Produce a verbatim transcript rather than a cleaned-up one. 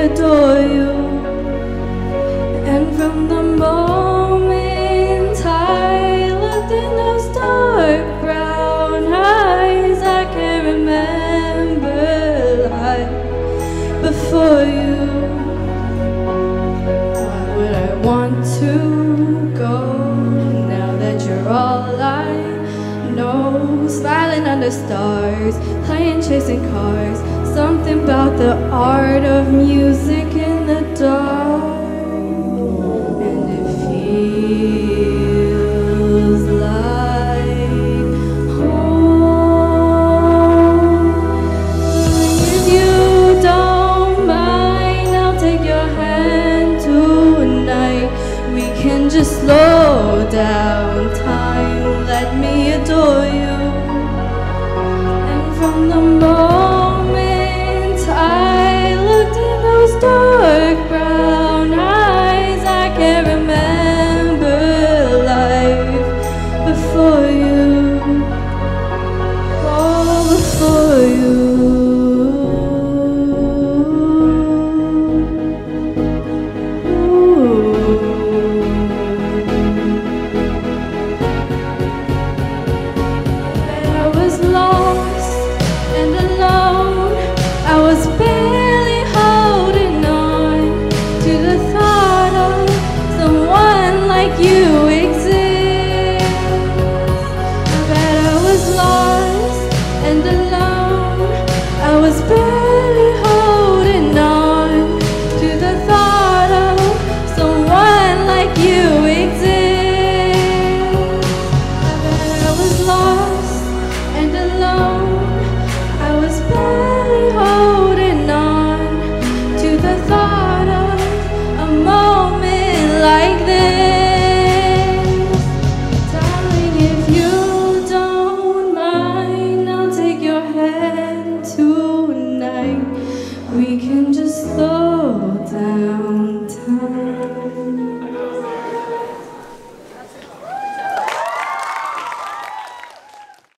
adore you. And from the moment I looked in those dark brown eyes, I can remember life before you. Why would I want to go now that you're all I know? Smiling under stars, playing chasing cars, something about the art of music in the dark. And it feels like home. If you don't mind, I'll take your hand tonight. We can just slow down time, let me adore you. And from the moment I looked in those dark brown eyes, I can remember life before you. Oh, before you. I was lost and alone. I was barely holding on to the thought of someone like you exist. I bet I was lost and alone. I was barely holding on to the thought of someone like you exist. I bet I was lost and alone. I was barely holding on to the thought of a moment like this. Darling, if you don't mind, I'll take your hand tonight. We can